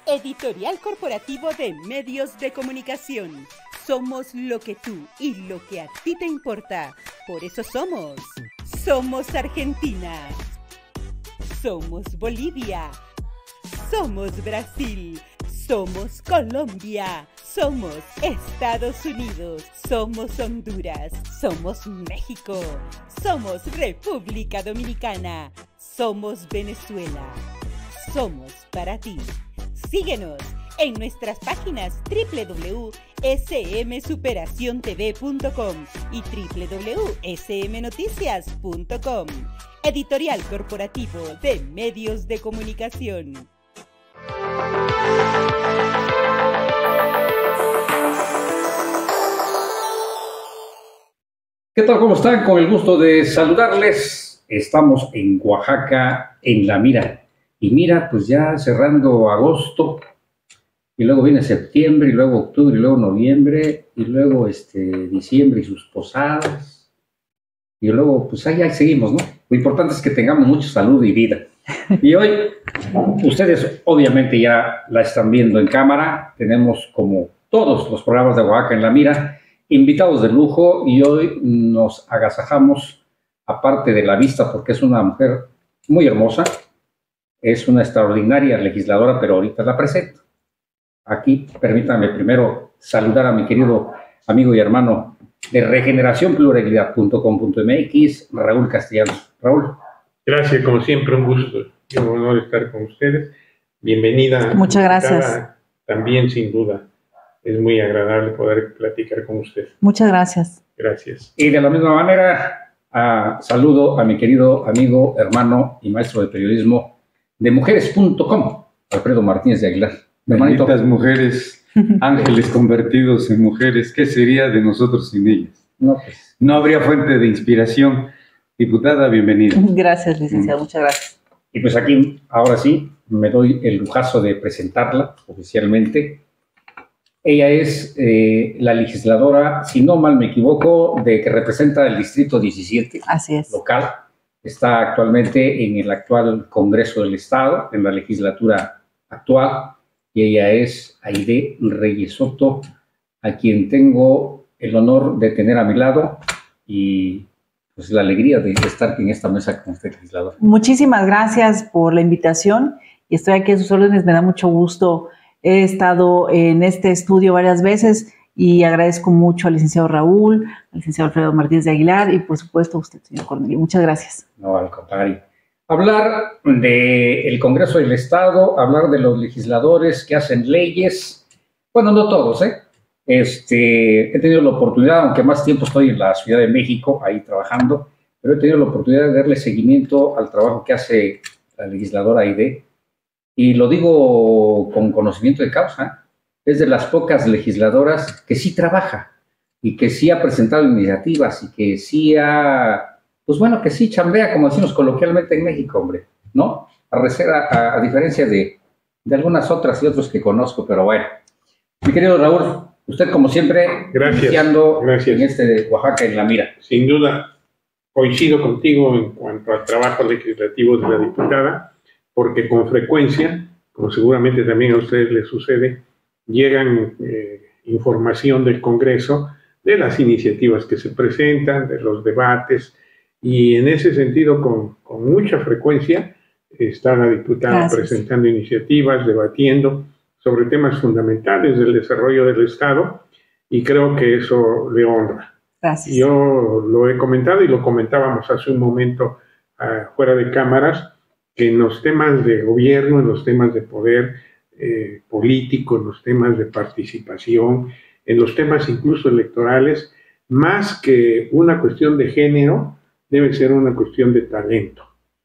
Editorial Corporativo de Medios de Comunicación. Somos lo que tú y lo que a ti te importa. Por eso somos. Somos Argentina. Somos Bolivia. Somos Brasil. Somos Colombia. Somos Estados Unidos. Somos Honduras. Somos México. Somos República Dominicana. Somos Venezuela. Somos para ti. Síguenos en nuestras páginas www.smsuperaciontv.com y www.smnoticias.com. Editorial Corporativo de Medios de Comunicación. ¿Qué tal? ¿Cómo están? Con el gusto de saludarles. Estamos en Oaxaca, en La Mira. Y mira, pues ya cerrando agosto, y luego viene septiembre, y luego octubre, y luego noviembre, y luego diciembre y sus posadas. Y luego, pues ahí seguimos, ¿no? Lo importante es que tengamos mucha salud y vida. Y hoy, ustedes obviamente ya la están viendo en cámara. Tenemos, como todos los programas de Oaxaca en La Mira, invitados de lujo, y hoy nos agasajamos, aparte de la vista, porque es una mujer muy hermosa, es una extraordinaria legisladora, pero ahorita la presento. Aquí, permítanme primero saludar a mi querido amigo y hermano de regeneracionpluralidad.com.mx, Raúl Castellanos. Raúl. Gracias, como siempre, un gusto y un honor estar con ustedes. Bienvenida. Muchas gracias. También, sin duda, es muy agradable poder platicar con usted. Muchas gracias. Gracias. Y de la misma manera, saludo a mi querido amigo, hermano y maestro de periodismo de mujeres.com, Alfredo Martínez de Aguilar. Benditas mujeres, ángeles convertidos en mujeres, ¿qué sería de nosotros sin ellas? No habría fuente de inspiración. Diputada, bienvenida. Gracias, licenciado, muchas gracias. Y pues aquí, ahora sí, me doy el lujazo de presentarla oficialmente. Ella es la legisladora, si no mal me equivoco, que representa el Distrito 17. Así es. Local. Está actualmente en el actual Congreso del Estado, en la legislatura actual, y ella es Aide Reyes Soto, a quien tengo el honor de tener a mi lado y pues la alegría de estar en esta mesa con usted, legislador. Muchísimas gracias por la invitación y estoy aquí a sus órdenes, me da mucho gusto. He estado en este estudio varias veces y agradezco mucho al licenciado Raúl, al licenciado Alfredo Martínez de Aguilar y por supuesto a usted, señor Cornelio. Muchas gracias. No, al contrario. Hablar del Congreso del Estado, hablar de los legisladores que hacen leyes, bueno, no todos, he tenido la oportunidad, aunque más tiempo estoy en la Ciudad de México, ahí trabajando, pero he tenido la oportunidad de darle seguimiento al trabajo que hace la legisladora Aide, y lo digo con conocimiento de causa. Es de las pocas legisladoras que sí trabaja y que sí ha presentado iniciativas y que sí que sí chambea, como decimos coloquialmente en México, hombre, ¿no? A diferencia de algunas otras y otros que conozco, pero bueno. Mi querido Raúl, usted como siempre, iniciando en Oaxaca en La Mira. Sin duda, coincido contigo en cuanto al trabajo legislativo de la diputada, porque con frecuencia, como seguramente también a ustedes les sucede, llegan información del Congreso, de las iniciativas que se presentan, de los debates, y en ese sentido, con mucha frecuencia, está la diputada presentando iniciativas, debatiendo sobre temas fundamentales del desarrollo del Estado, y creo que eso le honra. Gracias. Yo lo he comentado y lo comentábamos hace un momento fuera de cámaras, que en los temas de gobierno, en los temas de poder político, en los temas de participación, en los temas incluso electorales, más que una cuestión de género, debe ser una cuestión de talento,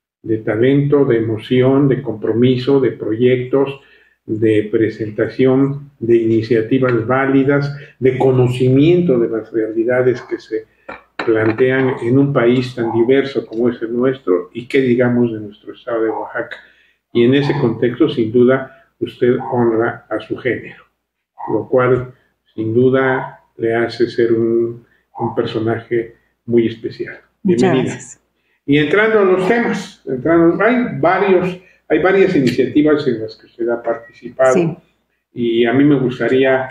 de emoción, de compromiso, de proyectos, de presentación de iniciativas válidas, de conocimiento de las realidades que se plantean en un país tan diverso como es el nuestro y qué digamos de nuestro estado de Oaxaca. Y en ese contexto, sin duda, usted honra a su género, lo cual, sin duda, le hace ser un personaje muy especial. Bienvenida. Muchas gracias. Y entrando a los temas, hay varios Hay varias iniciativas en las que usted ha participado, sí, y a mí me gustaría,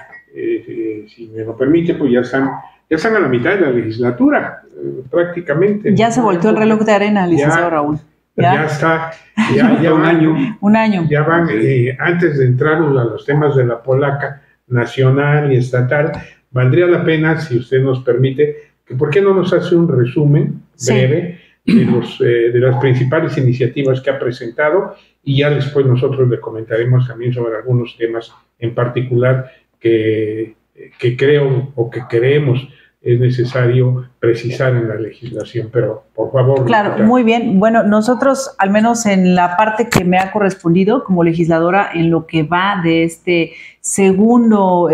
si me lo permite, pues ya están a la mitad de la legislatura, prácticamente. Ya se volteó el reloj de arena, licenciado Raúl. Ya está, ya un año. Un año. Ya van, antes de entrar a los temas de la polaca nacional y estatal, valdría la pena, si usted nos permite, que por qué no nos hace un resumen breve, sí, de las principales iniciativas que ha presentado, y ya después nosotros le comentaremos también sobre algunos temas en particular que creo o que creemos es necesario precisar en la legislación, pero por favor. Claro, diputada. Muy bien. Bueno, nosotros, al menos en la parte que me ha correspondido como legisladora, en lo que va de este segundo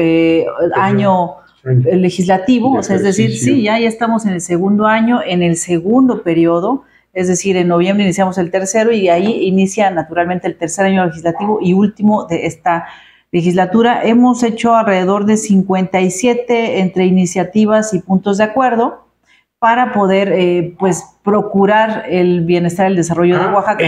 año legislativo, o sea, es decir, sí, ya estamos en el segundo año, en el segundo periodo, es decir, en noviembre iniciamos el tercero y ahí inicia naturalmente el tercer año legislativo y último de esta legislatura. Hemos hecho alrededor de 57 entre iniciativas y puntos de acuerdo para poder pues procurar el bienestar y el desarrollo de Oaxaca.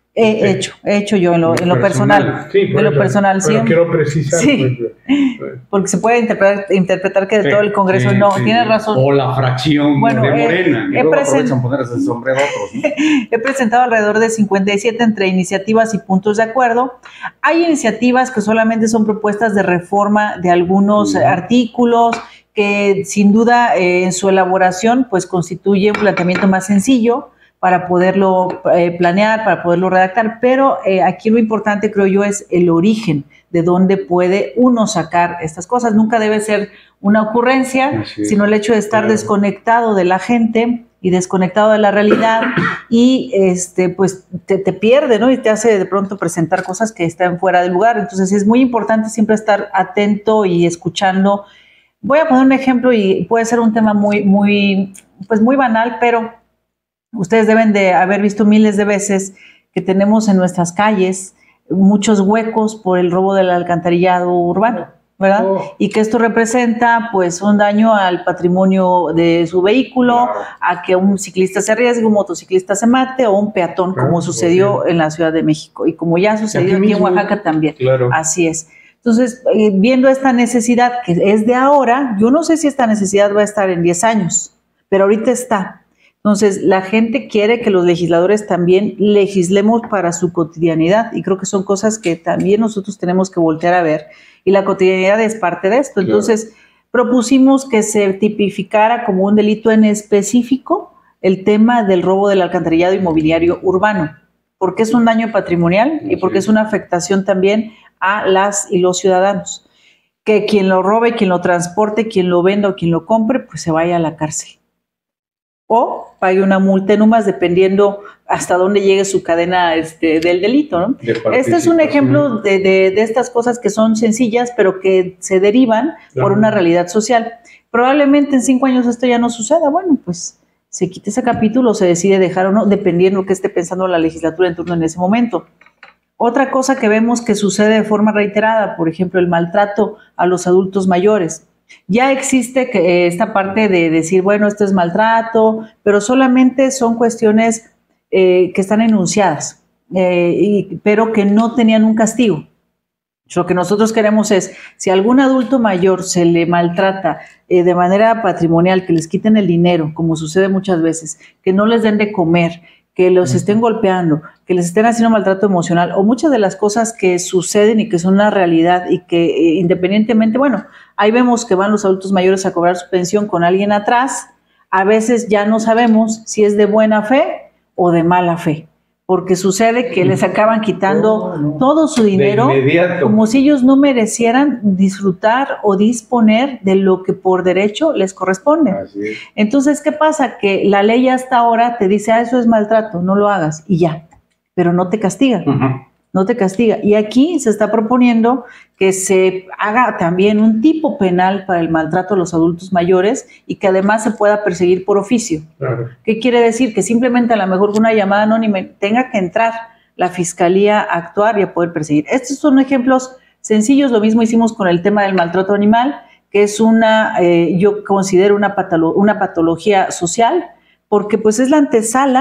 He hecho yo en lo personal. Sí, en lo personal, sí. Quiero precisar. Sí, porque se puede interpretar que de todo el Congreso. No, tiene razón. O la fracción de Morena. Que luego aprovechan ponerse el sombrero a otros, ¿no? He presentado alrededor de 57 entre iniciativas y puntos de acuerdo. Hay iniciativas que solamente son propuestas de reforma de algunos artículos que sin duda en su elaboración pues constituye un planteamiento más sencillo para poderlo planear, para poderlo redactar, pero aquí lo importante, creo yo, es el origen de dónde puede uno sacar estas cosas. Nunca debe ser una ocurrencia, sino el hecho de estar desconectado de la gente y desconectado de la realidad y pues te pierde, ¿no? Y te hace de pronto presentar cosas que están fuera de lugar. Entonces es muy importante siempre estar atento y escuchando. Voy a poner un ejemplo y puede ser un tema muy banal, pero ustedes deben de haber visto miles de veces que tenemos en nuestras calles muchos huecos por el robo del alcantarillado urbano, ¿verdad? Y que esto representa pues un daño al patrimonio de su vehículo, a que un ciclista se arriesgue, un motociclista se mate o un peatón, como sucedió en la Ciudad de México y como ya sucedió aquí en Oaxaca también. Claro. Así es. Entonces, viendo esta necesidad que es de ahora, yo no sé si esta necesidad va a estar en 10 años, pero ahorita está. Entonces, la gente quiere que los legisladores también legislemos para su cotidianidad y creo que son cosas que también nosotros tenemos que voltear a ver y la cotidianidad es parte de esto. Entonces, propusimos que se tipificara como un delito en específico el tema del robo del alcantarillado inmobiliario urbano, porque es un daño patrimonial y porque es una afectación también a las y los ciudadanos. Que quien lo robe, quien lo transporte, quien lo venda o quien lo compre, pues se vaya a la cárcel. O pague una multa en UMAS dependiendo hasta dónde llegue su cadena del delito, ¿no? Este es un ejemplo de estas cosas que son sencillas, pero que se derivan por una realidad social. Probablemente en 5 años esto ya no suceda. Bueno, pues se quita ese capítulo, se decide dejar o no, dependiendo de lo que esté pensando la legislatura en turno en ese momento. Otra cosa que vemos que sucede de forma reiterada, por ejemplo, el maltrato a los adultos mayores. Ya existe esta parte de decir, bueno, esto es maltrato, pero solamente son cuestiones que están enunciadas, pero que no tenían un castigo. Lo que nosotros queremos es, si a algún adulto mayor se le maltrata de manera patrimonial, que les quiten el dinero, como sucede muchas veces, que no les den de comer, que los estén golpeando, que les estén haciendo maltrato emocional, o muchas de las cosas que suceden y que son una realidad y que independientemente, bueno, ahí vemos que van los adultos mayores a cobrar su pensión con alguien atrás, a veces ya no sabemos si es de buena fe o de mala fe, porque sucede que les acaban quitando todo su dinero como si ellos no merecieran disfrutar o disponer de lo que por derecho les corresponde. Entonces, ¿qué pasa? Que la ley hasta ahora te dice, eso es maltrato, no lo hagas, y ya, pero no te castiga. No te castiga. Y aquí se está proponiendo que se haga también un tipo penal para el maltrato a los adultos mayores y que además se pueda perseguir por oficio. Claro. ¿Qué quiere decir? Que simplemente a lo mejor con una llamada anónima tenga que entrar la fiscalía a actuar y a poder perseguir. Estos son ejemplos sencillos. Lo mismo hicimos con el tema del maltrato animal, que es yo considero una patología social, porque pues es la antesala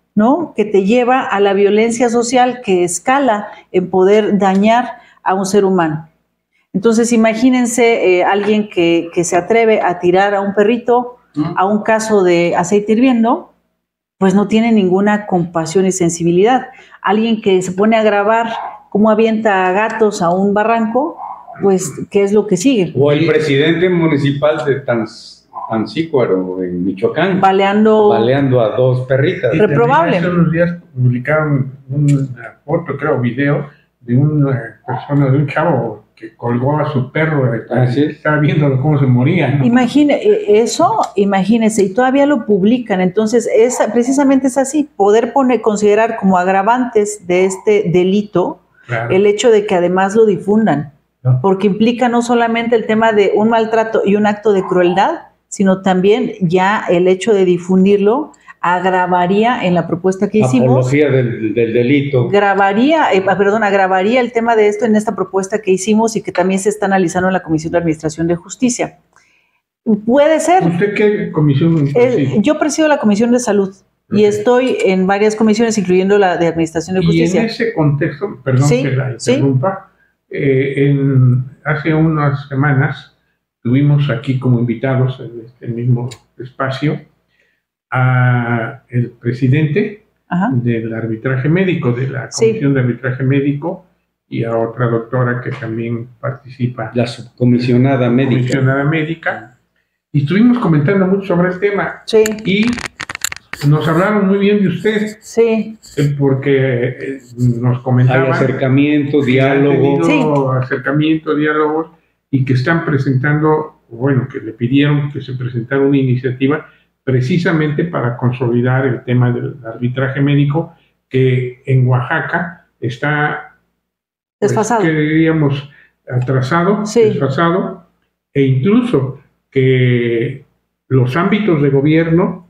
¿no? Que te lleva a la violencia social que escala en poder dañar a un ser humano. Entonces, imagínense alguien que se atreve a tirar a un perrito a un caso de aceite hirviendo, pues no tiene ninguna compasión y sensibilidad. Alguien que se pone a grabar cómo avienta a gatos a un barranco, pues, ¿qué es lo que sigue? O el presidente municipal de Tancícuaro, en Michoacán, baleando a 2 perritas. Reprobable. Hace unos días publicaron una foto, creo, video, de una persona, de un chavo que colgó a su perro, estaba viendo cómo se moría, ¿no? Imagínese, y todavía lo publican. Entonces, precisamente es así, poder considerar como agravantes de este delito, claro, el hecho de que además lo difundan, ¿no? Porque implica no solamente el tema de un maltrato y un acto de crueldad, sino también ya el hecho de difundirlo agravaría en la propuesta que hicimos. Apología del delito. Agravaría el tema de esto en esta propuesta que hicimos y que también se está analizando en la Comisión de Administración de Justicia. Puede ser. ¿Usted qué comisión preside? Yo presido la Comisión de Salud. Okay. Y estoy en varias comisiones, incluyendo la de Administración de Justicia. Y en ese contexto, perdón que la interrumpa, hace unas semanas tuvimos aquí como invitados en este mismo espacio a el presidente del arbitraje médico, de la Comisión de Arbitraje Médico, y a otra doctora que también participa. La subcomisionada médica. Y estuvimos comentando mucho sobre el tema. Sí. Y nos hablaron muy bien de usted. Sí. Porque nos comentaban. Hay acercamiento, diálogo. Acercamiento, diálogos, y que están presentando, bueno, que le pidieron que se presentara una iniciativa precisamente para consolidar el tema del arbitraje médico, que en Oaxaca está desfasado, que diríamos atrasado, desfasado, e incluso que los ámbitos de gobierno,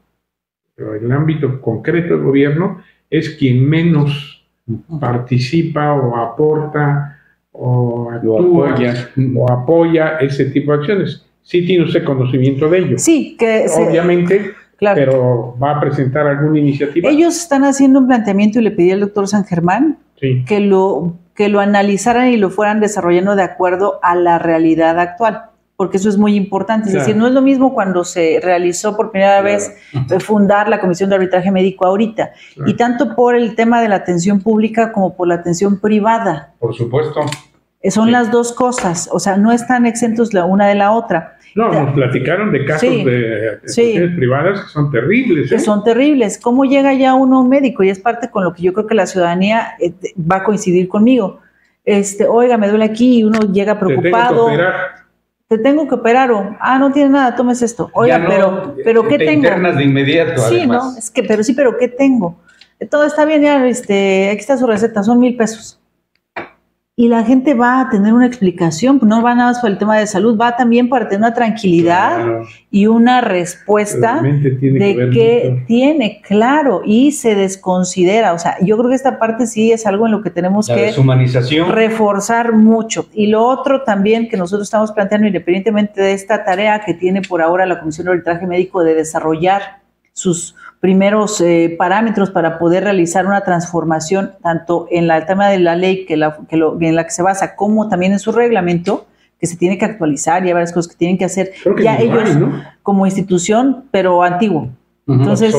el ámbito concreto del gobierno, es quien menos participa o aporta o actúa o apoya ese tipo de acciones. Sí tiene usted conocimiento de ello. Sí, obviamente, claro, pero ¿va a presentar alguna iniciativa? Ellos están haciendo un planteamiento y le pedí al doctor San Germán que lo analizaran y lo fueran desarrollando de acuerdo a la realidad actual, porque eso es muy importante. Es decir, no es lo mismo cuando se realizó por primera vez fundar la Comisión de Arbitraje Médico ahorita, y tanto por el tema de la atención pública como por la atención privada. Por supuesto. Son las dos cosas, o sea, no están exentos la una de la otra. No, nos platicaron de casos de instituciones privadas que son terribles. Que son terribles. ¿Cómo llega ya uno a un médico? Y es parte con lo que yo creo que la ciudadanía va a coincidir conmigo. Oiga, me duele aquí, y uno llega preocupado. Te tengo que operar. No tiene nada, tomes esto. Oiga, no, pero ¿qué tengo? Internas de inmediato, sí, además. ¿no? Pero ¿qué tengo? Todo está bien, ya, aquí está su receta, son 1,000 pesos. Y la gente va a tener una explicación, no va nada más por el tema de salud, va también para tener una tranquilidad y una respuesta de que tiene, claro, y se desconsidera. O sea, yo creo que esta parte sí es algo en lo que tenemos que reforzar mucho. Y lo otro también que nosotros estamos planteando, independientemente de esta tarea que tiene por ahora la Comisión de Arbitraje Médico de desarrollar sus primeros parámetros para poder realizar una transformación tanto en el tema de la ley en la que se basa, como también en su reglamento, que se tiene que actualizar, y hay varias cosas que tienen que hacer ya ellos como institución, pero antiguo. Entonces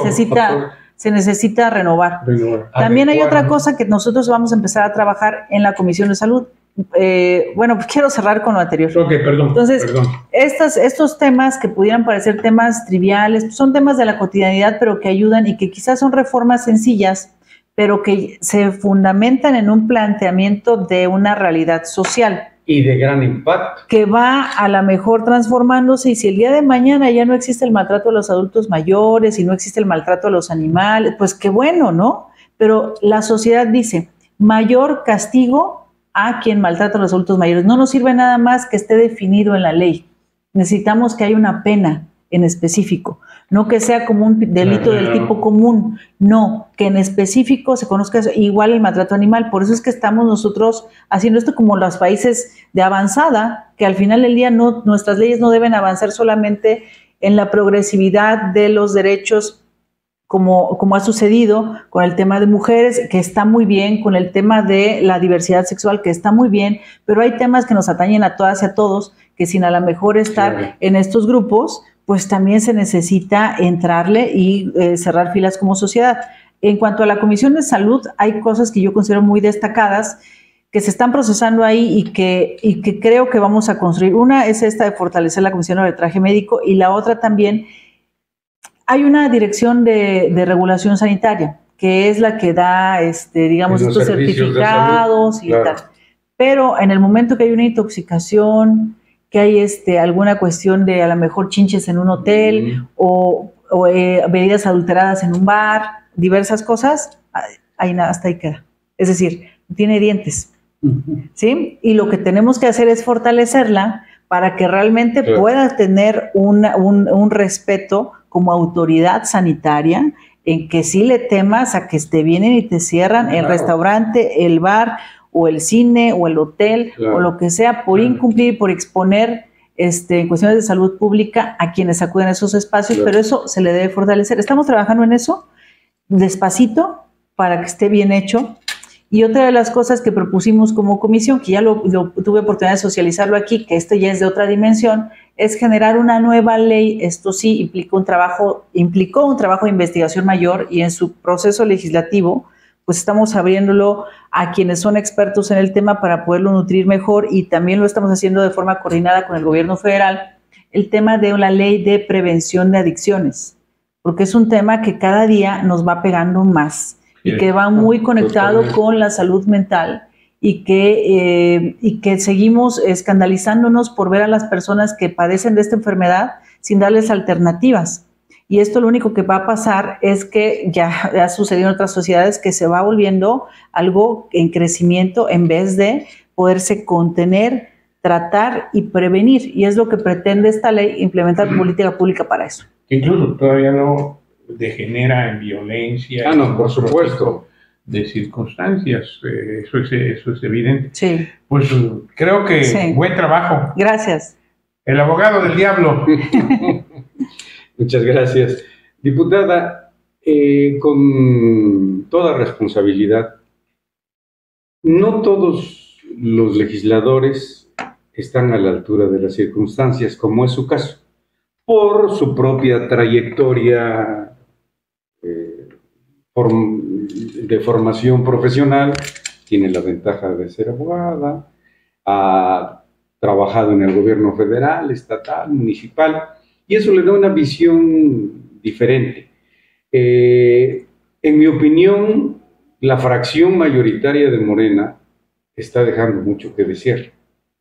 se necesita renovar. También hay otra cosa que nosotros vamos a empezar a trabajar en la Comisión de Salud. Bueno, pues quiero cerrar con lo anterior. Entonces, estos temas que pudieran parecer temas triviales, son temas de la cotidianidad, pero que ayudan y que quizás son reformas sencillas, pero que se fundamentan en un planteamiento de una realidad social. Y de gran impacto. Que va a la mejor transformándose, y si el día de mañana ya no existe el maltrato a los adultos mayores y no existe el maltrato a los animales, pues qué bueno, ¿no? Pero la sociedad dice, mayor castigo a quien maltrata a los adultos mayores. No nos sirve nada más que esté definido en la ley. Necesitamos que haya una pena en específico, no que sea como un delito del tipo común, no, que en específico se conozca eso, igual el maltrato animal. Por eso es que estamos nosotros haciendo esto como los países de avanzada, que al final del día nuestras leyes no deben avanzar solamente en la progresividad de los derechos como ha sucedido con el tema de mujeres, que está muy bien, con el tema de la diversidad sexual, que está muy bien, pero hay temas que nos atañen a todas y a todos, que sin a lo mejor estar en estos grupos, pues también se necesita entrarle y cerrar filas como sociedad. En cuanto a la Comisión de Salud, hay cosas que yo considero muy destacadas, que se están procesando ahí y que creo que vamos a construir. Una es esta de fortalecer la Comisión de Arbitraje Médico, y la otra también, hay una dirección de regulación sanitaria, que es la que da, digamos, estos certificados y tal. Pero en el momento que hay una intoxicación, que hay alguna cuestión de a lo mejor chinches en un hotel o bebidas adulteradas en un bar, diversas cosas, ahí nada, hasta ahí queda. Es decir, tiene dientes, ¿sí? Y lo que tenemos que hacer es fortalecerla para que realmente pueda tener un respeto como autoridad sanitaria, en que sí le temas a que te vienen y te cierran el restaurante, el bar, o el cine, o el hotel, o lo que sea, por incumplir, por exponer en cuestiones de salud pública a quienes acuden a esos espacios, pero eso se le debe fortalecer. Estamos trabajando en eso, despacito, para que esté bien hecho. Y otra de las cosas que propusimos como comisión, que ya lo tuve oportunidad de socializarlo aquí, que esto ya es de otra dimensión, es generar una nueva ley. Esto sí implicó un trabajo de investigación mayor, y en su proceso legislativo, pues estamos abriéndolo a quienes son expertos en el tema para poderlo nutrir mejor, y también lo estamos haciendo de forma coordinada con el gobierno federal, el tema de la ley de prevención de adicciones, porque es un tema que cada día nos va pegando más y que va muy conectado con la salud mental, y que seguimos escandalizándonos por ver a las personas que padecen de esta enfermedad sin darles alternativas. Y esto lo único que va a pasar es que ya ha sucedido en otras sociedades, que se va volviendo algo en crecimiento en vez de poderse contener, tratar y prevenir. Y es lo que pretende esta ley, implementar política pública para eso. Incluso todavía no degenera en violencia. No, por supuesto. De circunstancias, eso es evidente. Sí. Pues creo que buen trabajo. Gracias. El abogado del diablo. Muchas gracias. Diputada, con toda responsabilidad, no todos los legisladores están a la altura de las circunstancias, como es su caso, por su propia trayectoria de formación profesional. Tiene la ventaja de ser abogada, ha trabajado en el gobierno federal, estatal, municipal, y eso le da una visión diferente. En mi opinión, la fracción mayoritaria de Morena está dejando mucho que desear.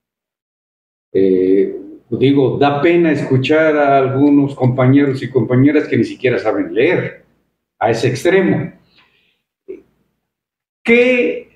Da pena escuchar a algunos compañeros y compañeras que ni siquiera saben leer, a ese extremo. Que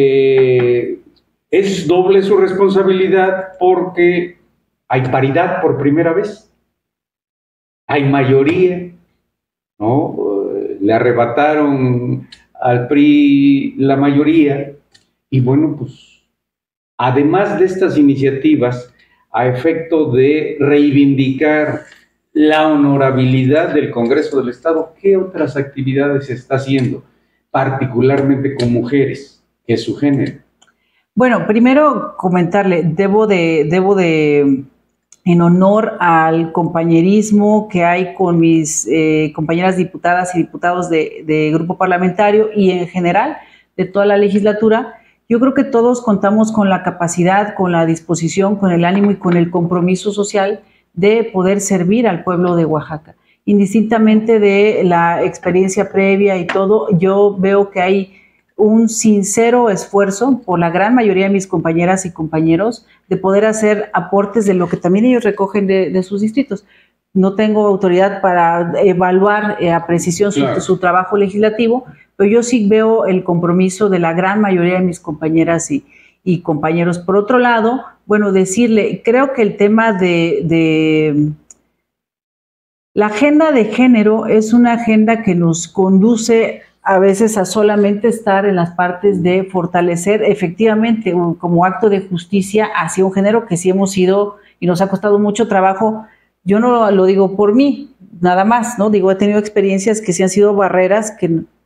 es doble su responsabilidad, porque hay paridad por primera vez. Hay mayoría, ¿no? Le arrebataron al PRI la mayoría, y bueno, pues además de estas iniciativas, a efecto de reivindicar la honorabilidad del Congreso del Estado, ¿qué otras actividades se está haciendo, particularmente con mujeres, que es su género? Bueno, primero comentarle, debo de en honor al compañerismo que hay con mis compañeras diputadas y diputados de grupo parlamentario, y en general de toda la legislatura, yo creo que todos contamos con la capacidad, con la disposición, con el ánimo y con el compromiso social de poder servir al pueblo de Oaxaca. Indistintamente de la experiencia previa y todo, yo veo que hay un sincero esfuerzo por la gran mayoría de mis compañeras y compañeros de poder hacer aportes de lo que también ellos recogen de sus distritos. No tengo autoridad para evaluar a precisión su trabajo legislativo, pero yo sí veo el compromiso de la gran mayoría de mis compañeras y compañeros. Por otro lado, bueno, decirle, creo que el tema de la agenda de género es una agenda que nos conduce a veces a solamente estar en las partes de fortalecer efectivamente como acto de justicia hacia un género que sí hemos sido y nos ha costado mucho trabajo yo no lo digo por mí, nada más, ¿no? Digo, he tenido experiencias que sí han sido barreras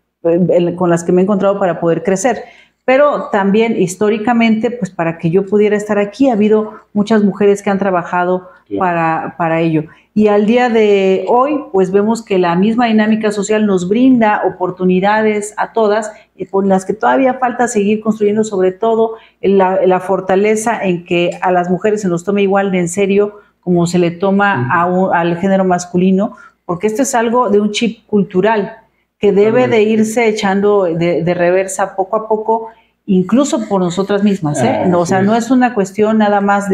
con las que me he encontrado para poder crecer. Pero también históricamente, pues para que yo pudiera estar aquí, ha habido muchas mujeres que han trabajado para ello. Y al día de hoy, pues vemos que la misma dinámica social nos brinda oportunidades a todas, por las que todavía falta seguir construyendo, sobre todo la fortaleza en que a las mujeres se nos tome igual de en serio como se le toma al género masculino, porque esto es algo de un chip cultural que debe de irse echando de reversa poco a poco, incluso por nosotras mismas, ¿eh? No, o sea, no es una cuestión nada más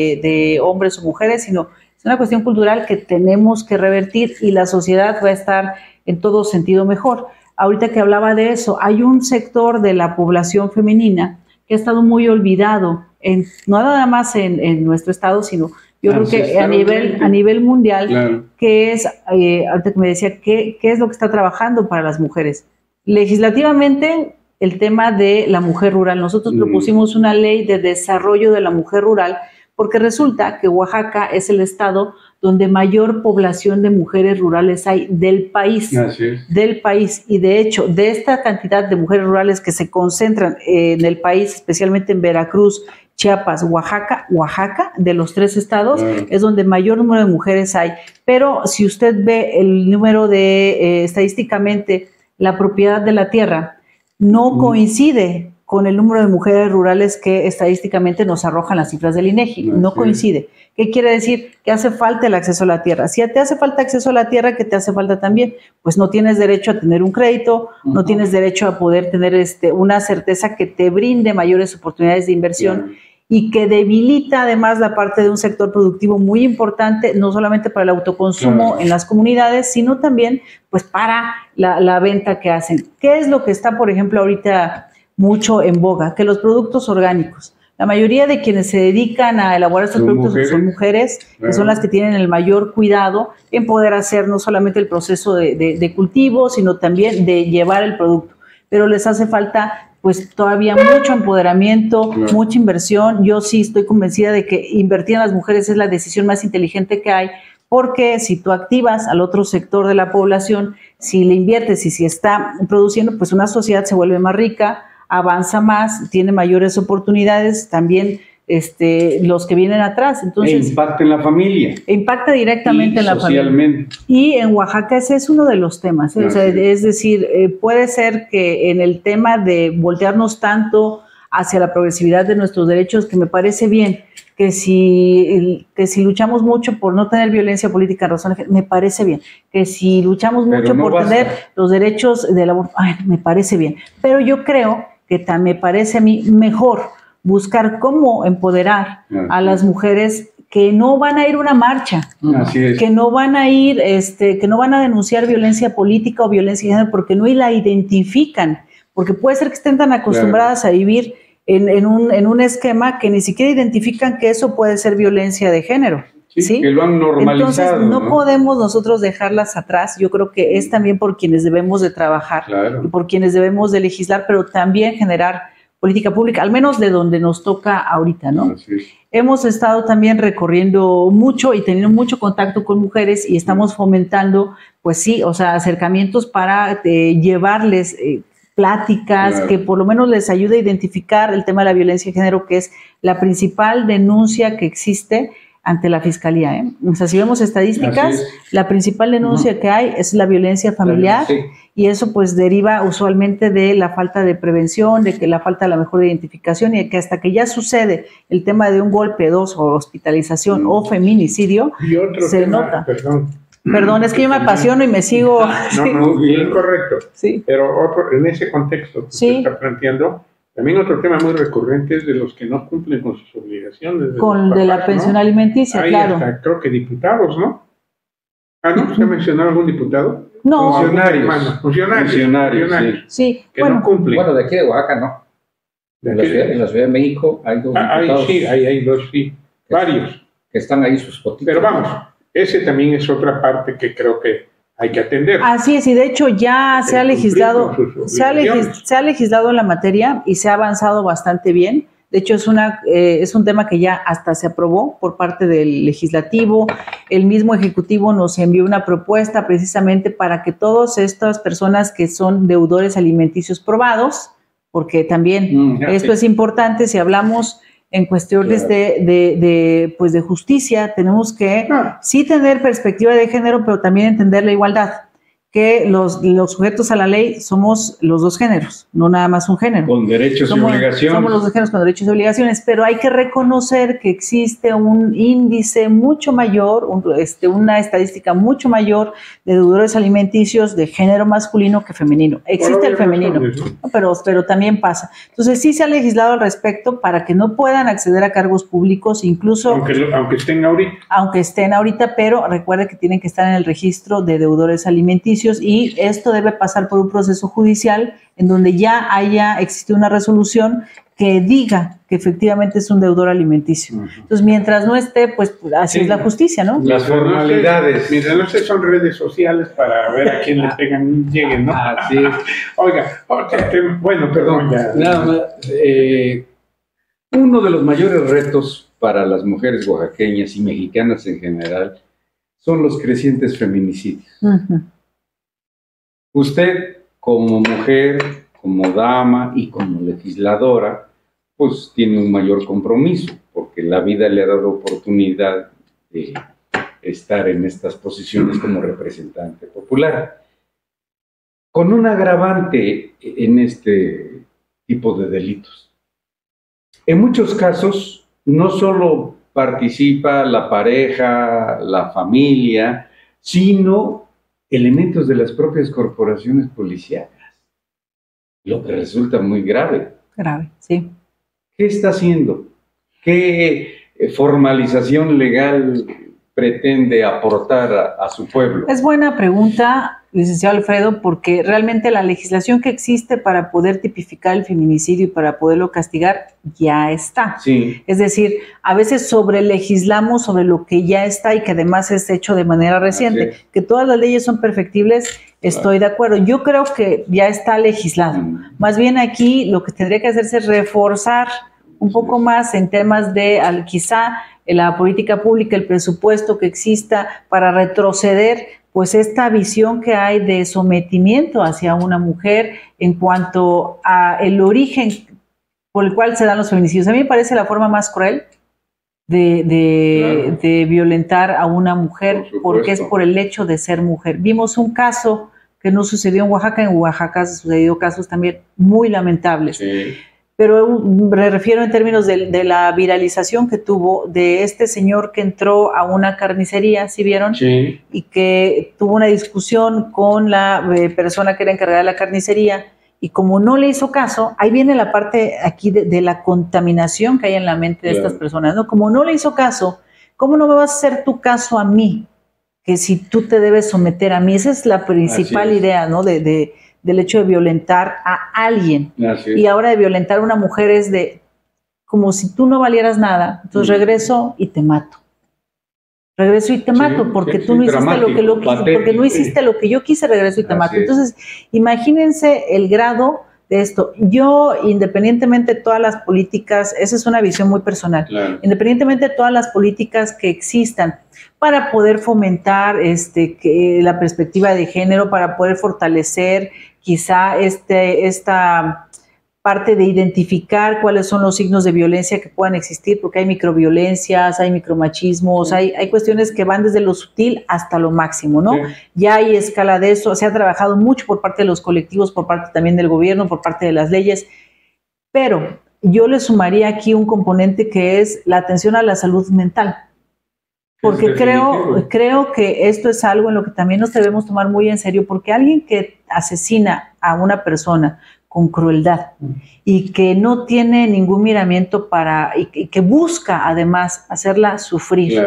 de hombres o mujeres, sino es una cuestión cultural que tenemos que revertir y la sociedad va a estar en todo sentido mejor. Ahorita que hablaba de eso, hay un sector de la población femenina que ha estado muy olvidado, no nada más en nuestro estado, sino yo creo que a nivel mundial, claro. Que es, ahorita que me decía, ¿qué es lo que está trabajando para las mujeres? Legislativamente, el tema de la mujer rural. Nosotros propusimos una ley de desarrollo de la mujer rural, porque resulta que Oaxaca es el estado donde mayor población de mujeres rurales hay del país. Del país. Y de hecho, de esta cantidad de mujeres rurales que se concentran en el país, especialmente en Veracruz, Chiapas, Oaxaca, de los 3 estados, es donde mayor número de mujeres hay. Pero si usted ve el número de, estadísticamente, la propiedad de la tierra, no coincide con el número de mujeres rurales que estadísticamente nos arrojan las cifras del INEGI. No coincide. ¿Qué quiere decir? Que hace falta el acceso a la tierra. Si te hace falta acceso a la tierra, ¿qué te hace falta también? Pues no tienes derecho a tener un crédito, no tienes derecho a poder tener una certeza que te brinde mayores oportunidades de inversión. Y que debilita además la parte de un sector productivo muy importante, no solamente para el autoconsumo en las comunidades, sino también pues para la venta que hacen. ¿Qué es lo que está, por ejemplo, ahorita mucho en boga? Que los productos orgánicos. La mayoría de quienes se dedican a elaborar estos productos son mujeres, que son las que tienen el mayor cuidado en poder hacer no solamente el proceso de cultivo, sino también de llevar el producto. Pero les hace falta pues todavía mucho empoderamiento, mucha inversión. Yo sí estoy convencida de que invertir en las mujeres es la decisión más inteligente que hay, porque si tú activas al otro sector de la población, si le inviertes y si está produciendo, pues una sociedad se vuelve más rica, avanza más, tiene mayores oportunidades, también los que vienen atrás. Entonces, impacta en la familia. Impacta directamente en la familia. Y en Oaxaca ese es uno de los temas. O sea, es decir, puede ser que en el tema de voltearnos tanto hacia la progresividad de nuestros derechos, que me parece bien, que si luchamos mucho por no tener violencia política en razón, me parece bien. Que si luchamos mucho por tener los derechos del aborto, me parece bien. Pero yo creo que me parece a mí mejor buscar cómo empoderar a las mujeres que no van a ir a una marcha, que no van a ir, que no van a denunciar violencia política o violencia de género porque no la identifican, porque puede ser que estén tan acostumbradas a vivir en un esquema que ni siquiera identifican que eso puede ser violencia de género. ¿Sí? Que lo han normalizado. Entonces no podemos nosotros dejarlas atrás. Yo creo que es también por quienes debemos de trabajar y por quienes debemos de legislar, pero también generar política pública, al menos de donde nos toca ahorita, ¿no? Hemos estado también recorriendo mucho y teniendo mucho contacto con mujeres y estamos fomentando, pues sí, o sea, acercamientos para llevarles pláticas que por lo menos les ayude a identificar el tema de la violencia de género, que es la principal denuncia que existe ante la fiscalía, ¿eh? O sea, si vemos estadísticas, la principal denuncia que hay es la violencia familiar y eso pues deriva usualmente de la falta de prevención, de que la falta de la mejor identificación y de que hasta que ya sucede el tema de un golpe, 2 o hospitalización o feminicidio, y otro se tema, nota. Perdón, es que yo me apasiono y me sigo... No, bien correcto. Pero en ese contexto que usted está planteando, también otro tema muy recurrente es de los que no cumplen con sus obligaciones. De la pensión alimenticia, claro. Hasta, creo que diputados, ¿no? ¿No? ¿Se ha mencionado algún diputado? No. Funcionarios. Sí. Que no cumplen. Bueno, de aquí de Oaxaca, ¿no? En la Ciudad de México hay 2 diputados. Hay 2, varios. Que están ahí sus potitos. Pero vamos, ese también es otra parte que creo que hay que atender. Así es, y de hecho ya se ha legislado en la materia y se ha avanzado bastante bien. De hecho, es un tema que ya hasta se aprobó por parte del legislativo. El mismo ejecutivo nos envió una propuesta precisamente para que todas estas personas que son deudores alimenticios probados, porque también esto es importante si hablamos en cuestiones pues de justicia, tenemos que sí tener perspectiva de género, pero también entender la igualdad, que los sujetos a la ley somos los dos géneros, no nada más un género. Con derechos y obligaciones. Somos los dos géneros con derechos y obligaciones, pero hay que reconocer que existe un índice mucho mayor, una estadística mucho mayor de deudores alimenticios de género masculino que femenino. Existe el femenino, pero también pasa. Entonces sí se ha legislado al respecto para que no puedan acceder a cargos públicos, incluso... Aunque estén ahorita. Aunque estén ahorita, pero recuerde que tienen que estar en el registro de deudores alimenticios, y esto debe pasar por un proceso judicial en donde ya haya existido una resolución que diga que efectivamente es un deudor alimenticio. Entonces, mientras no esté, pues así es la justicia, ¿no? Las formalidades. Mientras no se son redes sociales para ver a quién le lleguen, ¿no? Así es. Oiga, bueno, perdón, ya. Nada más, uno de los mayores retos para las mujeres oaxaqueñas y mexicanas en general son los crecientes feminicidios. Usted, como mujer, como dama y como legisladora, pues tiene un mayor compromiso, porque la vida le ha dado oportunidad de estar en estas posiciones como representante popular. Con un agravante en este tipo de delitos. En muchos casos, no solo participa la pareja, la familia, sino elementos de las propias corporaciones policíacas, lo que resulta muy grave. Grave, sí. ¿Qué está haciendo? ¿Qué formalización legal pretende aportar a su pueblo? Es buena pregunta, licenciado Alfredo, porque realmente la legislación que existe para poder tipificar el feminicidio y para poderlo castigar ya está. Sí. Es decir, a veces sobrelegislamos sobre lo que ya está y que además es hecho de manera reciente. Que todas las leyes son perfectibles, estoy de acuerdo. Yo creo que ya está legislado. Más bien aquí lo que tendría que hacerse es reforzar un poco más en temas de quizá la política pública, el presupuesto que exista para retroceder pues esta visión que hay de sometimiento hacia una mujer en cuanto a el origen por el cual se dan los feminicidios. A mí me parece la forma más cruel de violentar a una mujer, porque es por el hecho de ser mujer. Vimos un caso que no sucedió en Oaxaca se sucedió casos también muy lamentables. Sí. Pero me refiero en términos de la viralización que tuvo de este señor que entró a una carnicería, ¿sí vieron? Sí. Y que tuvo una discusión con la persona que era encargada de la carnicería, y como no le hizo caso, ahí viene la parte aquí de la contaminación que hay en la mente de estas personas, ¿no? Como no le hizo caso, ¿cómo no me vas a hacer tu caso a mí? Que si tú te debes someter a mí. Esa es la principal idea, ¿no? Del hecho de violentar a alguien. Y ahora de violentar a una mujer es de como si tú no valieras nada, entonces regreso y te mato. Regreso y te mato porque tú no hiciste porque no hiciste lo que yo quise, regreso y te mato. Entonces, imagínense el grado de esto. Yo, independientemente de todas las políticas, esa es una visión muy personal, independientemente de todas las políticas que existan para poder fomentar la perspectiva de género, para poder fortalecer quizá esta parte de identificar cuáles son los signos de violencia que puedan existir, porque hay microviolencias, hay micromachismos, hay cuestiones que van desde lo sutil hasta lo máximo, ¿no? Ya hay escala de eso, se ha trabajado mucho por parte de los colectivos, por parte también del gobierno, por parte de las leyes, pero yo le sumaría aquí un componente que es la atención a la salud mental. Porque creo que esto es algo en lo que también nos debemos tomar muy en serio, porque alguien que asesina a una persona con crueldad y que no tiene ningún miramiento y que busca además hacerla sufrir,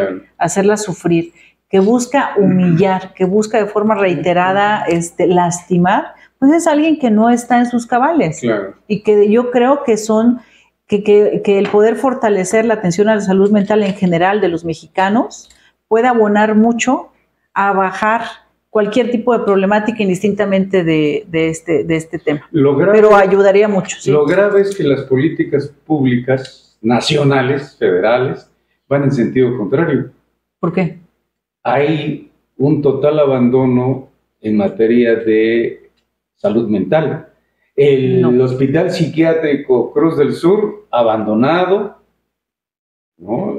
que busca humillar, que busca de forma reiterada lastimar, pues es alguien que no está en sus cabales. Y que yo creo que que el poder fortalecer la atención a la salud mental en general de los mexicanos puede abonar mucho a bajar cualquier tipo de problemática indistintamente de este tema. Grave, pero ayudaría mucho. ¿Sí? Lo grave es que las políticas públicas, nacionales, federales, van en sentido contrario. ¿Por qué? Hay un total abandono en materia de salud mental. El Hospital Psiquiátrico Cruz del Sur, abandonado, ¿no?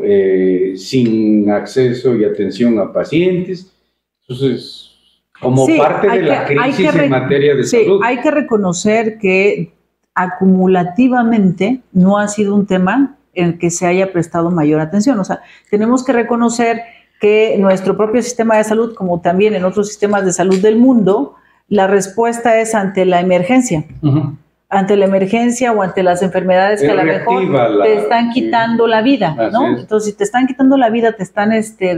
Sin acceso y atención a pacientes. Entonces, como parte de la crisis en materia de salud. Hay que reconocer que acumulativamente no ha sido un tema en el que se haya prestado mayor atención. O sea, tenemos que reconocer que nuestro propio sistema de salud, como también en otros sistemas de salud del mundo, la respuesta es ante la emergencia. Ante la emergencia o ante las enfermedades que a lo mejor te están quitando la vida, ¿no? Entonces, si te están quitando la vida, te están,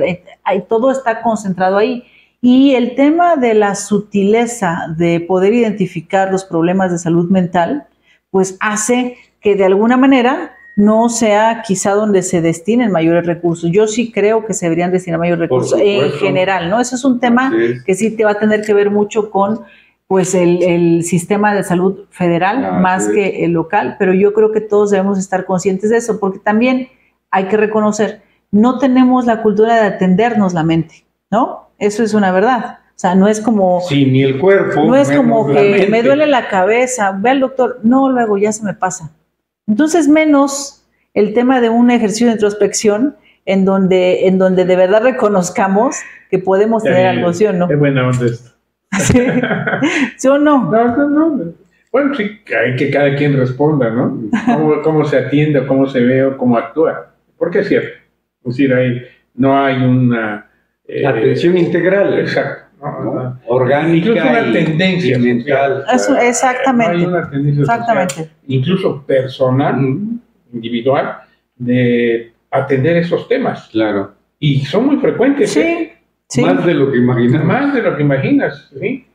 todo está concentrado ahí. Y el tema de la sutileza de poder identificar los problemas de salud mental, pues hace que de alguna manera no sea quizá donde se destinen mayores recursos. Yo sí creo que se deberían destinar mayores recursos en general, ¿no? Eso es un tema que sí te va a tener que ver mucho con pues el sistema de salud federal más que el local, pero yo creo que todos debemos estar conscientes de eso, porque también hay que reconocer, no tenemos la cultura de atendernos la mente, ¿no? Eso es una verdad. O sea, no es como... Sí, ni el cuerpo. No es como que me duele la cabeza, ve al doctor, no, luego ya se me pasa. Entonces, menos el tema de un ejercicio de introspección en donde de verdad reconozcamos que podemos tener algo, ¿sí o no? Qué buena onda esto. ¿Sí? ¿Sí o no? No. Bueno, sí, hay que cada quien responda, ¿no? Cómo se atiende, cómo se ve o cómo actúa. Porque es cierto. Es decir, no hay una... atención integral. Exacto. ¿no? Orgánica. Incluso una tendencia mental. Eso, exactamente. No hay una tendencia social, incluso personal, individual, de atender esos temas. Claro. Y son muy frecuentes. Sí. Sí. Más de lo que imaginas. Más de lo que imaginas, ¿sí?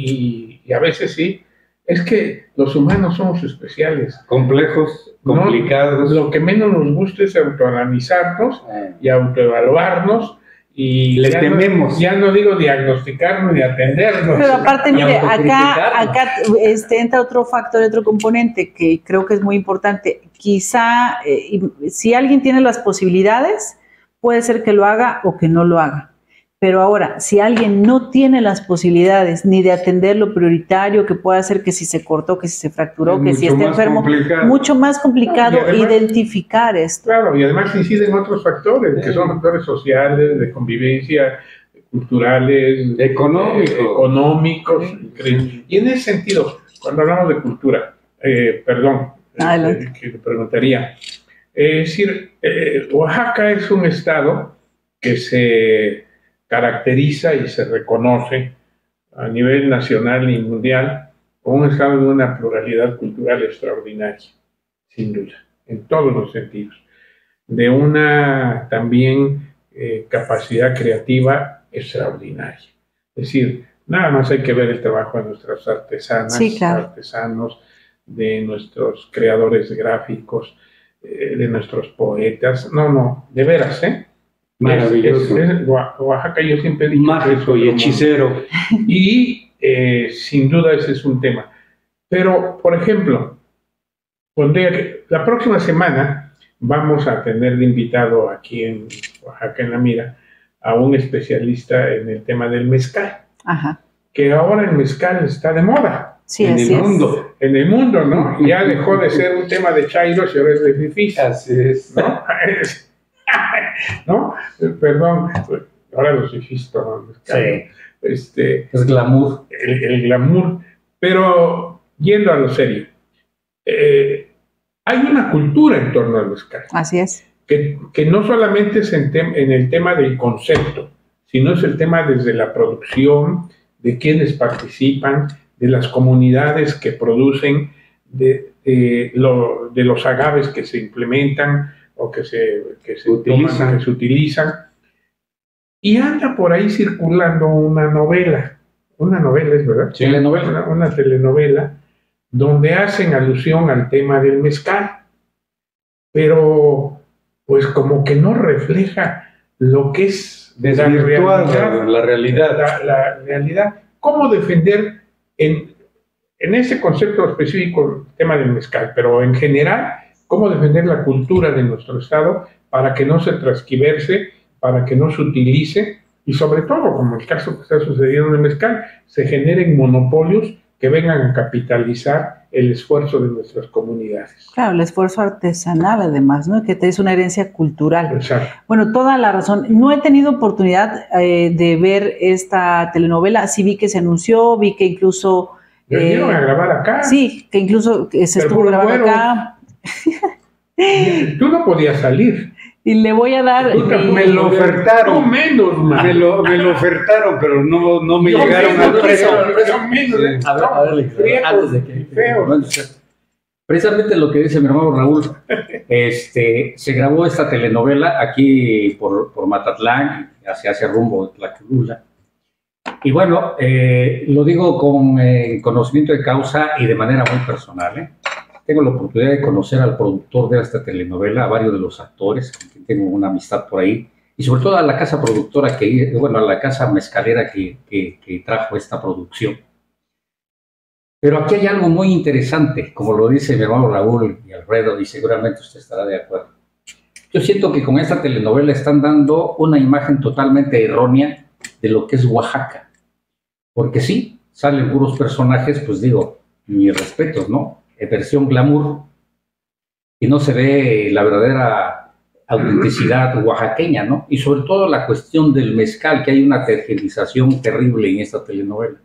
Y a veces sí. Es que los humanos somos especiales. Complejos, complicados. Lo que menos nos gusta es autoanalizarnos y autoevaluarnos. Y le tememos. Ya no digo diagnosticarnos ni atendernos. Pero aparte, mire, acá entra otro factor, otro componente que creo que es muy importante. Quizá, si alguien tiene las posibilidades, puede ser que lo haga o que no lo haga. Pero ahora, si alguien no tiene las posibilidades ni de atender lo prioritario, que puede ser que si se cortó, que si se fracturó, que si está enfermo, mucho más complicado además, identificar esto. Claro, y además inciden otros factores, que son factores sociales, de convivencia, culturales, económicos. Y en ese sentido, cuando hablamos de cultura, que te preguntaría, es decir, Oaxaca es un estado que se caracteriza y se reconoce a nivel nacional y mundial como un estado de una pluralidad cultural extraordinaria, sin duda, en todos los sentidos, de una también capacidad creativa extraordinaria. Es decir, nada más hay que ver el trabajo de nuestras artesanas, artesanos, de nuestros creadores gráficos, de nuestros poetas. No, de veras, maravilloso. Oaxaca, yo siempre he dicho mágico y hechicero. Y sin duda ese es un tema. Pero, por ejemplo, la próxima semana vamos a tener de invitado aquí en Oaxaca en la Mira a un especialista en el tema del mezcal. Ajá. Que ahora el mezcal está de moda. Sí, en el mundo, ¿no? Ya dejó de ser un tema de chairos y ahora es de fifís. Así es. ¿No? ¿No? Perdón, ahora los fifís toman mezcal. Sí. Es glamour. El glamour. Pero, yendo a lo serio, hay una cultura en torno al mezcal. Así es. Que no solamente es en el tema del concepto, sino es el tema desde la producción, de quienes participan, de las comunidades que producen, de los agaves que se implementan o que se utilizan. Y anda por ahí circulando una novela es verdad, una telenovela donde hacen alusión al tema del mezcal, pero pues como que no refleja lo que es desvirtuar la realidad. La realidad. ¿Cómo defender en ese concepto específico el tema del mezcal, pero en general, cómo defender la cultura de nuestro estado para que no se transquiverse, para que no se utilice y sobre todo, como el caso que está sucediendo en el mezcal, se generen monopolios que vengan a capitalizar el esfuerzo de nuestras comunidades? Claro, el esfuerzo artesanal además, ¿no? Que es una herencia cultural. Exacto. Bueno, toda la razón. No he tenido oportunidad de ver esta telenovela. Sí vi que se anunció, vi que incluso... Vinieron a grabar acá. Sí, que incluso se estuvo grabando acá. Tú no podías salir. Y le voy a dar... Me lo ofertaron. No menos, man. Me lo ofertaron, pero no me llegaron al precio. A ver, antes de que... Precisamente lo que dice mi hermano Raúl, se grabó esta telenovela aquí por Matatlán, hacia rumbo de Tlaquilula. Y bueno, lo digo con conocimiento de causa y de manera muy personal. Tengo la oportunidad de conocer al productor de esta telenovela, a varios de los actores, con quien tengo una amistad por ahí, y sobre todo a la casa productora, a la casa mezcalera que trajo esta producción. Pero aquí hay algo muy interesante, como lo dice mi hermano Raúl y Alfredo, y seguramente usted estará de acuerdo. Yo siento que con esta telenovela están dando una imagen totalmente errónea de lo que es Oaxaca. Porque sí, salen puros personajes, pues digo, mis respetos, ¿no? Versión glamour, y no se ve la verdadera autenticidad oaxaqueña, ¿no? Y sobre todo la cuestión del mezcal, que hay una tergiversación terrible en esta telenovela.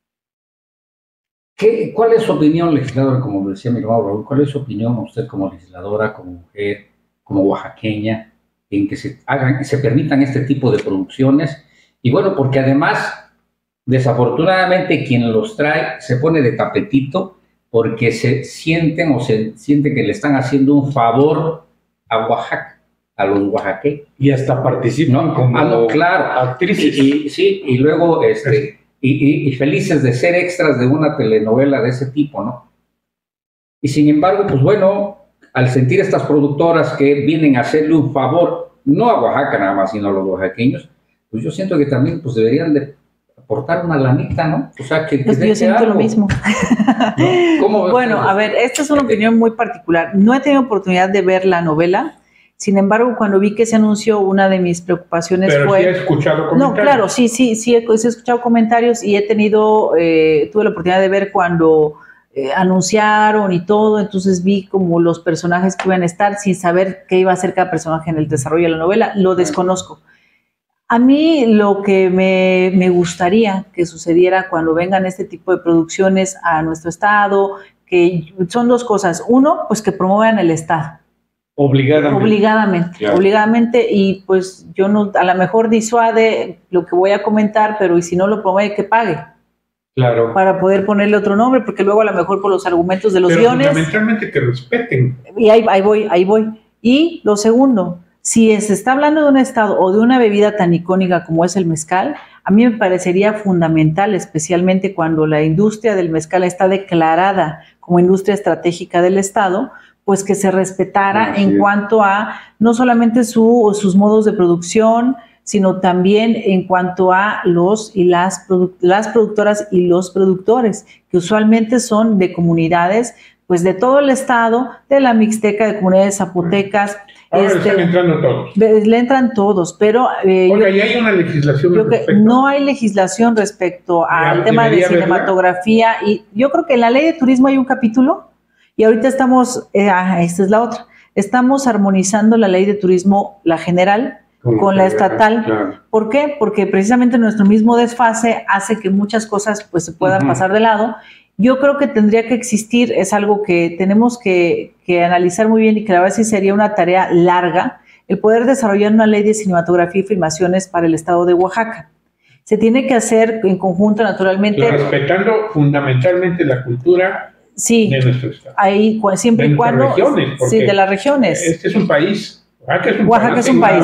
¿Cuál es su opinión, legisladora? Como decía mi hermano Raúl, ¿cuál es su opinión usted como legisladora, como mujer, como oaxaqueña, en que se permitan este tipo de producciones? Y bueno, porque además, desafortunadamente, quien los trae se pone de tapetito porque se siente que le están haciendo un favor a Oaxaca, a los oaxaqueños. Y hasta participan como claro, actrices. Y luego, y felices de ser extras de una telenovela de ese tipo, ¿no? Y sin embargo, pues bueno, al sentir estas productoras que vienen a hacerle un favor, no a Oaxaca nada más, sino a los oaxaqueños, pues yo siento que también pues deberían de aportar una lanita, ¿no? O sea, que yo siento lo mismo. ¿No? Bueno, a ver, esta es una opinión muy particular. No he tenido oportunidad de ver la novela. Sin embargo, cuando vi que se anunció, una de mis preocupaciones fue... Pero sí he escuchado comentarios. No, claro, sí he escuchado comentarios y tuve la oportunidad de ver cuando anunciaron y todo, entonces vi como los personajes que iban a estar sin saber qué iba a hacer cada personaje en el desarrollo de la novela. Lo desconozco. A mí lo que me gustaría que sucediera cuando vengan este tipo de producciones a nuestro estado, que son dos cosas. Uno, pues que promuevan el estado. Obligadamente. Claro. Obligadamente, y pues yo no, a lo mejor disuade lo que voy a comentar, pero y si no lo promueve, que pague. Claro. Para poder ponerle otro nombre, porque luego a lo mejor por los argumentos de los guiones. Fundamentalmente que respeten. Y ahí voy. Y lo segundo, si se está hablando de un estado o de una bebida tan icónica como es el mezcal, a mí me parecería fundamental, especialmente cuando la industria del mezcal está declarada como industria estratégica del estado, pues que se respetara en cuanto a no solamente sus modos de producción, sino también en cuanto a las productoras y los productores, que usualmente son de comunidades pues de todo el estado, de la Mixteca, de comunidades zapotecas. Ahora están entrando todos. Le entran todos, pero... Porque ahí hay una legislación no hay legislación respecto al tema de cinematografía, y yo creo que en la ley de turismo hay un capítulo, y ahorita estamos, esta es la otra, estamos armonizando la ley de turismo, la general, con la estatal. Claro. ¿Por qué? Porque precisamente nuestro mismo desfase hace que muchas cosas pues se puedan pasar de lado. Yo creo que tendría que existir, es algo que tenemos que analizar muy bien, y que la verdad sí sería una tarea larga, el poder desarrollar una ley de cinematografía y filmaciones para el estado de Oaxaca. Se tiene que hacer en conjunto, naturalmente. Pero respetando fundamentalmente la cultura de nuestro estado. Ahí, siempre y cuando... Sí, de las regiones. Este es un país. Oaxaca es un país.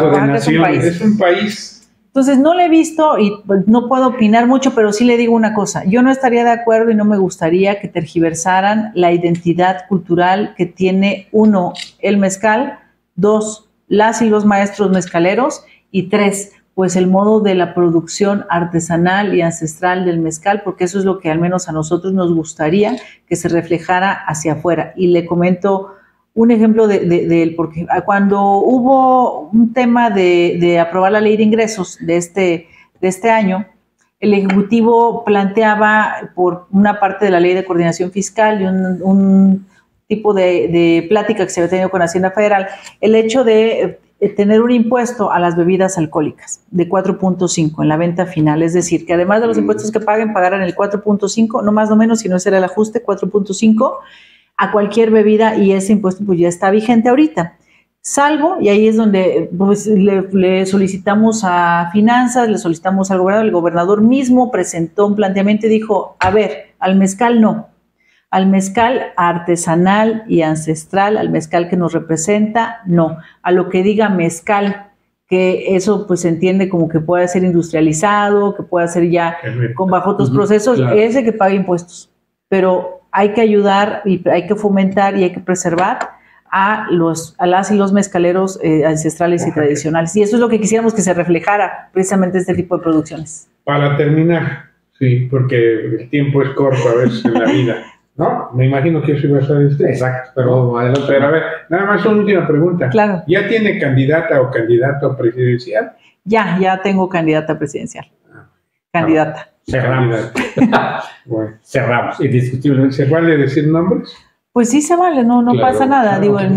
Es un país. Entonces, no lo he visto y no puedo opinar mucho, pero sí le digo una cosa. Yo no estaría de acuerdo y no me gustaría que tergiversaran la identidad cultural que tiene, uno, el mezcal, dos, las y los maestros mezcaleros, y 3, pues el modo de la producción artesanal y ancestral del mezcal, porque eso es lo que al menos a nosotros nos gustaría que se reflejara hacia afuera. Y le comento un ejemplo de él, porque cuando hubo un tema de aprobar la ley de ingresos de este año, el Ejecutivo planteaba por una parte de la ley de coordinación fiscal y un tipo de plática que se había tenido con Hacienda Federal, el hecho de tener un impuesto a las bebidas alcohólicas de 4.5 en la venta final, es decir, que además de los impuestos que paguen, pagaran el 4.5, no más no menos, si no ese era el ajuste, 4.5 a cualquier bebida, y ese impuesto pues ya está vigente ahorita. Salvo, y ahí es donde pues, le solicitamos a Finanzas, le solicitamos al gobernador, el gobernador mismo presentó un planteamiento y dijo, a ver, al mezcal no, al mezcal artesanal y ancestral, al mezcal que nos representa, no, a lo que diga mezcal, que eso pues se entiende como que puede ser industrializado, que puede ser ya bajo otros procesos, claro. Ese que pague impuestos, pero hay que ayudar y hay que fomentar y hay que preservar a las y los mezcaleros ancestrales y tradicionales. Y eso es lo que quisiéramos que se reflejara precisamente este tipo de producciones. Para terminar, sí, porque el tiempo es corto a veces en la vida, ¿no? Me imagino que eso iba a ser Exacto, pero a ver, nada más una última pregunta. Claro. ¿Ya tiene candidata o candidato presidencial? Ya tengo candidata presidencial. Candidata. Cerramos. Bueno. Cerramos, indiscutiblemente. ¿Se vale decir nombres? Pues sí se vale, no claro, pasa nada. Claro. Digo,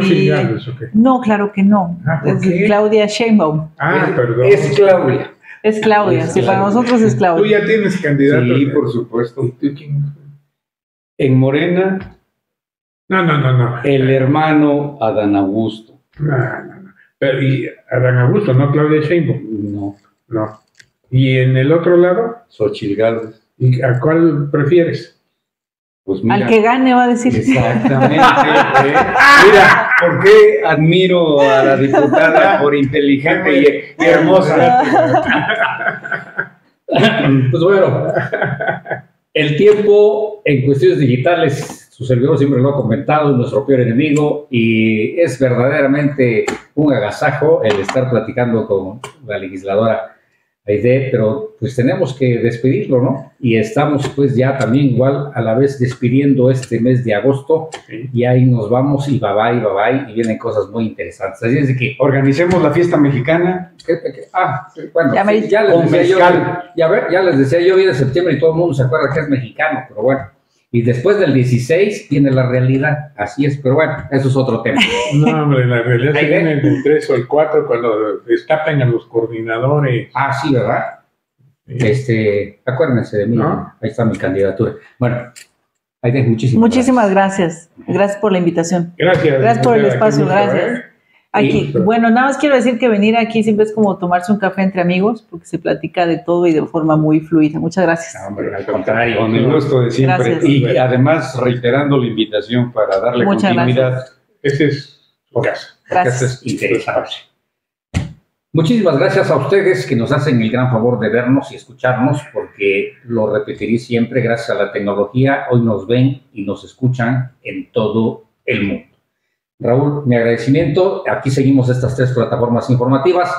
No, claro que no. Es Claudia Sheinbaum. Perdón. Es Claudia. Es Claudia, sí, para nosotros es Claudia. ¿Tú ya tienes candidato? Sí, por supuesto. ¿Tú quién? En Morena. No. El hermano Adán Augusto. No. Pero, ¿y Adán Augusto, no Claudia Sheinbaum? No. ¿Y en el otro lado? Xochitl Gálvez. ¿Y a cuál prefieres? Pues mira, al que gane va a decir. Exactamente. Mira, ¿por qué admiro a la diputada por inteligente y hermosa? Pues bueno, el tiempo en cuestiones digitales, su servidor siempre lo ha comentado, es nuestro peor enemigo, y es verdaderamente un agasajo el estar platicando con la legisladora Aide, pero pues tenemos que despedirlo, ¿no? Y estamos pues ya también igual a la vez despidiendo este mes de agosto, y ahí nos vamos y bye bye, y vienen cosas muy interesantes. Así es de que organicemos la fiesta mexicana. Bueno, ya les decía yo, viene septiembre y todo el mundo se acuerda que es mexicano, pero bueno. Y después del 16 viene la realidad, así es, pero bueno, eso es otro tema. No, hombre, la realidad se viene el 3 o el 4 cuando destapan a los coordinadores. Sí, ¿verdad? Sí. Acuérdense de mí, ¿no? Ahí está mi candidatura. Bueno, Aide, muchísimas gracias. Gracias por la invitación. Gracias por el espacio, gracias. Aquí, bueno, nada más quiero decir que venir aquí siempre es como tomarse un café entre amigos, porque se platica de todo y de forma muy fluida. Muchas gracias. No, hombre, al contrario. Con el gusto de siempre. Gracias. Y además reiterando la invitación para darle continuidad. Gracias. Ese es su casa. Gracias. Es interesante. Muchísimas gracias a ustedes que nos hacen el gran favor de vernos y escucharnos, porque lo repetiré siempre, gracias a la tecnología, hoy nos ven y nos escuchan en todo el mundo. Raúl, mi agradecimiento. Aquí seguimos estas 3 plataformas informativas: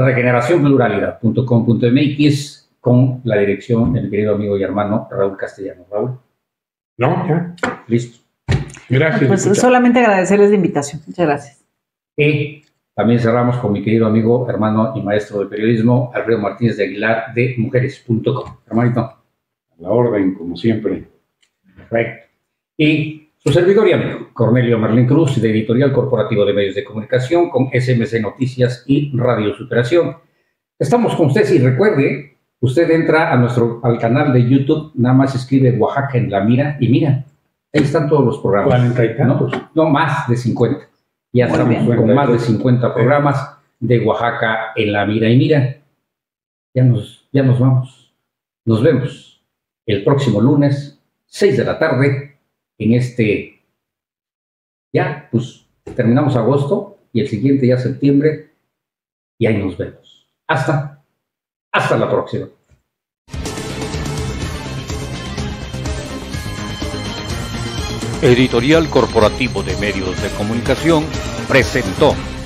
regeneracionpluralidad.com.mx, con la dirección de mi querido amigo y hermano Raúl Castellanos. Raúl. No, ya. Listo. Gracias. Pues solamente agradecerles la invitación. Muchas gracias. Y también cerramos con mi querido amigo, hermano y maestro de periodismo, Alfredo Martínez de Aguilar, de mujeres.com. Hermanito. A la orden, como siempre. Perfecto. Y su servidor y amigo, Cornelio Marlín Cruz, de Editorial Corporativo de Medios de Comunicación, con SMC Noticias y Radio Superación. Estamos con usted, y recuerde, usted entra al canal de YouTube, nada más escribe Oaxaca en la mira, y mira, ahí están todos los programas. 40 y tantos. No, más de 50. Ya estamos con más de 50 programas de Oaxaca en la mira. Y mira, ya nos vamos. Nos vemos el próximo lunes, 6 de la tarde, en ya, pues, terminamos agosto, y el siguiente ya septiembre, y ahí nos vemos. Hasta la próxima. Editorial Corporativo de Medios de Comunicación presentó